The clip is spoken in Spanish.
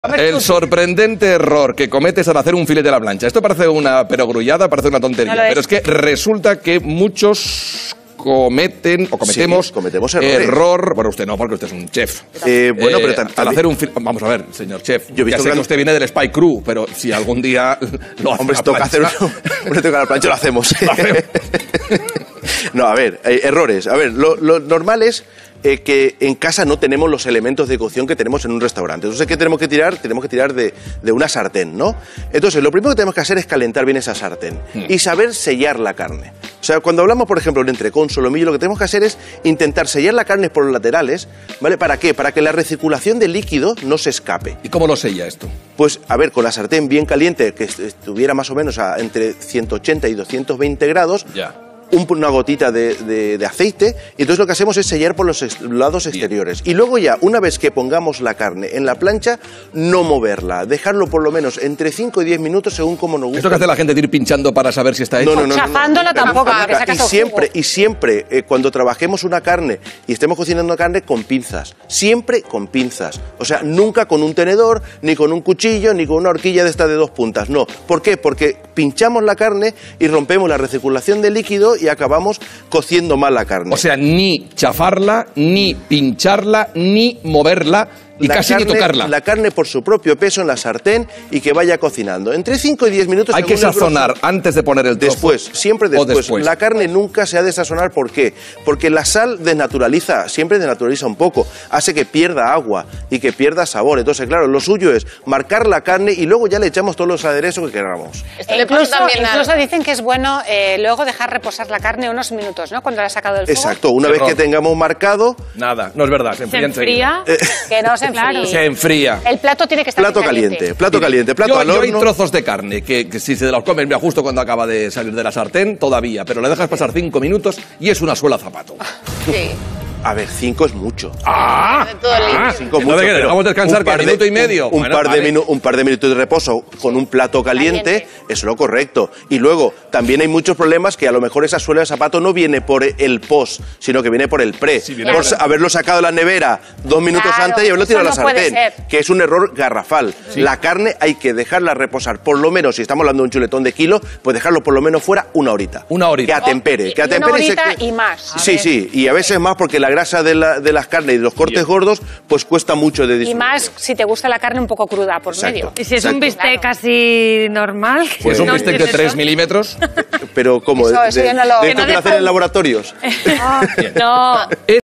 El sorprendente error que cometes al hacer un filete a la plancha. Esto parece una perogrullada, parece una tontería, pero es que resulta que muchos cometemos error. Bueno, usted no, porque usted es un chef. Bueno, pero al hacer un vamos a ver, señor chef. Yo he visto que usted viene del Spy Crew, pero si algún día lo hace. Hombre, toca hacer toca la plancha, lo hacemos. No, a ver, errores. A ver, lo normal es que en casa no tenemos los elementos de cocción que tenemos en un restaurante. Entonces, ¿qué tenemos que tirar? Tenemos que tirar de una sartén, ¿no? Entonces, lo primero que tenemos que hacer es calentar bien esa sartén y saber sellar la carne. O sea, cuando hablamos, por ejemplo, de un entrecón, solomillo, lo que tenemos que hacer es intentar sellar la carne por los laterales, ¿vale? ¿Para qué? Para que la recirculación de líquido no se escape. ¿Y cómo lo sella esto? Pues, a ver, con la sartén bien caliente, que estuviera más o menos entre 180 y 220 grados... Ya. Una gotita de aceite, y entonces lo que hacemos es sellar por los lados exteriores. Y luego ya, una vez que pongamos la carne en la plancha, no moverla, dejarlo por lo menos entre 5 y 10 minutos según como nos gusta. ¿Esto que hace la gente de ir pinchando para saber si está hecho? No. Chafándola tampoco. Y siempre, cuando trabajemos una carne y estemos cocinando carne, con pinzas. Siempre con pinzas. O sea, nunca con un tenedor, ni con un cuchillo, ni con una horquilla de esta de 2 puntas. No. ¿Por qué? Porque pinchamos la carne y rompemos la recirculación de líquido y acabamos cociendo mal la carne. O sea, ni chafarla, ni pincharla, ni moverla, y casi ni tocarla. La carne por su propio peso en la sartén y que vaya cocinando. Entre 5 y 10 minutos... Hay que sazonar antes de poner el trozo. Después, siempre después. La carne nunca se ha de sazonar. ¿Por qué? Porque la sal desnaturaliza, siempre desnaturaliza un poco. Hace que pierda agua y que pierda sabor. Entonces, claro, lo suyo es marcar la carne y luego ya le echamos todos los aderezos que queramos. Incluso dicen que es bueno luego dejar reposar la carne unos minutos, ¿no? Cuando la has sacado del fuego. Exacto. Una vez que tengamos marcado... Nada, no es verdad. Se enfría. Que no se enfría. Se enfría. El plato tiene que estar caliente. Plato al horno. Yo hay trozos de carne que si se los comen, mira, justo cuando acaba de salir de la sartén, todavía, pero le dejas pasar 5 minutos y es una suela zapato. Sí. A ver, 5 es mucho. Vamos a descansar un minuto y medio. Un par de minutos de reposo con un plato caliente es lo correcto. Y luego, también hay muchos problemas que a lo mejor esa suela de zapato no viene por el post, sino que viene por el pre. Por haberlo sacado de la nevera 2 minutos antes y haberlo tirado a la sartén, que es un error garrafal. Sí. La carne hay que dejarla reposar, por lo menos, si estamos hablando de un chuletón de kilo, pues dejarlo por lo menos fuera 1 horita. 1 horita. Que atempere. Una horita y más. Sí, y a veces más porque la grasa de las carnes y de los cortes gordos, pues cuesta mucho de disfrutar. Y más si te gusta la carne un poco cruda por medio. ¿Y si es un bistec así normal? Pues un bistec de 3 milímetros. Pero ¿cómo? Eso yo no lo... ¿De esto que lo hacen en laboratorios? No.